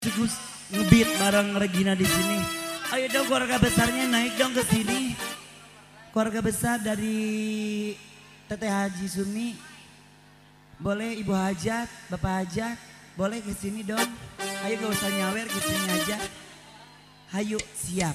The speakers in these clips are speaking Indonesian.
Cukup ngebeat bareng Regina di sini. Ayo dong keluarga besarnya naik dong ke sini. Keluarga besar dari Teteh Haji Sumi. Boleh Ibu Hajat, Bapak Hajat, boleh ke sini dong. Ayo gak usah nyawer, ke sini aja. Hayu siap.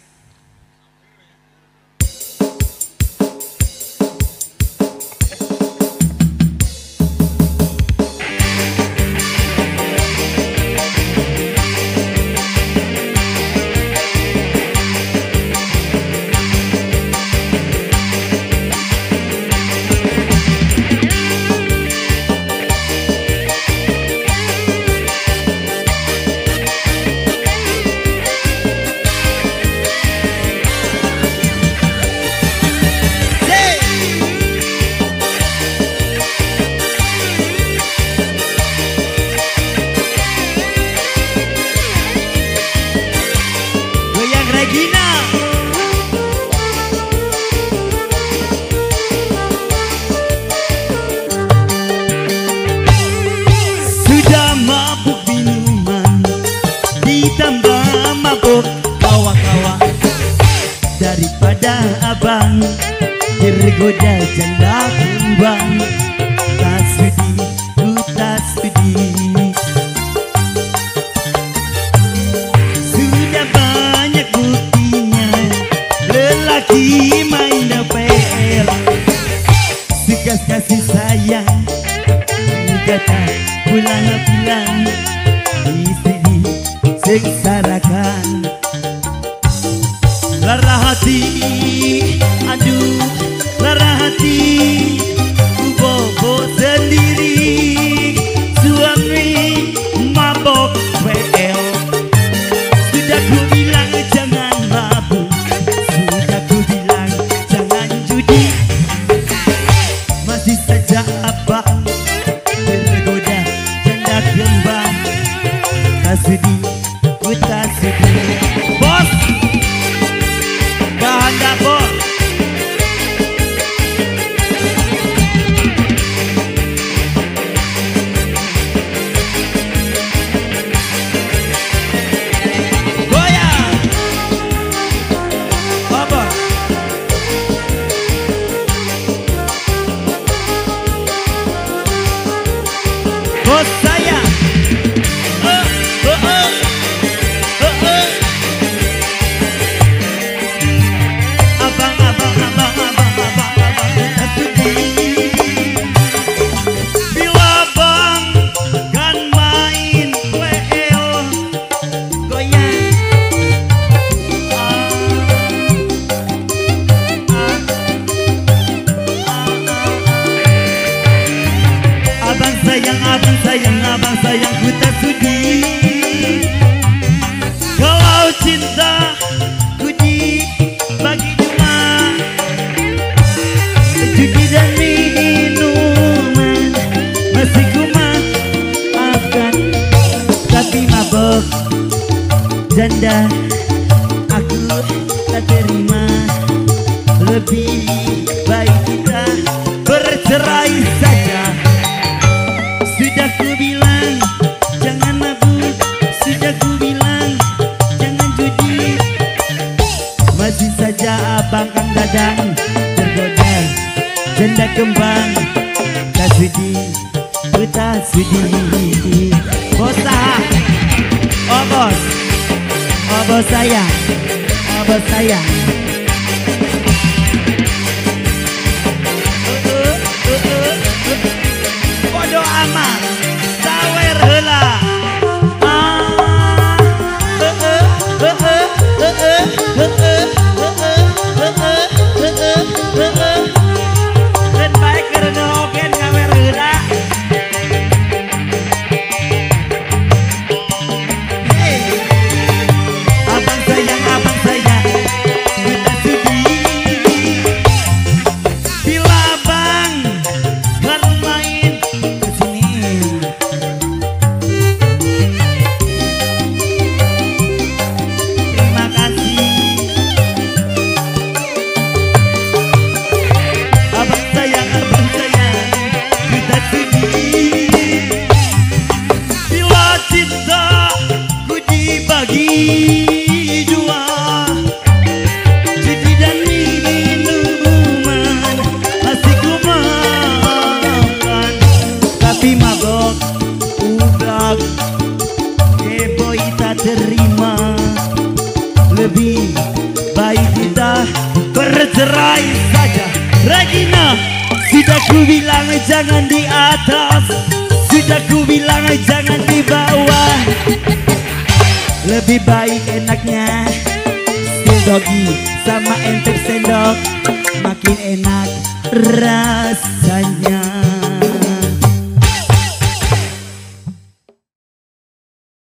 Daripada abang tergoda janda kembang, tak sudi, ku tak sudi. Sudah banyak buktinya lelaki main PL, segas kasih sayang kata pulang-pulang istri sengsarakan. Lara hati, aduh lara hati, ku bobo sendiri. Suami mabok PL, sudah ku bilang jangan mabuk, sudah ku bilang jangan judi. Masih saja abang tergoda janda kembang, tak sudi, ku tak sudi. Bos Anda bos, goyang, apa? Bos saya, abang sayang ku tak sudi. Kalau cinta ku dibagi dua, judi dan minuman masih ku maafkan, tapi mabok janda aku tak terima. Lebih baik kita bercerai saja. Sudah ku bilang jangan mabuk, sudah ku bilang jangan judi. Masih saja abang Kang Dadang tergoda janda kembang, tak sudi, ku tak sudi. Bos oh bos, oh bos sayang, oh bos sayang. Bodo amat, sawer heula. Dan baik karena ogen ngawer heula. Abang sayang, dua, judi dan minuman asik ku makan, tapi mabok udah boy tak terima. Lebih baik kita bercerai saja. Regina, sudah ku bilang jangan di atas, sudah ku bilang jangan di bawah. Lebih baik enaknya Sildogi sama Entep sendok, makin enak rasanya.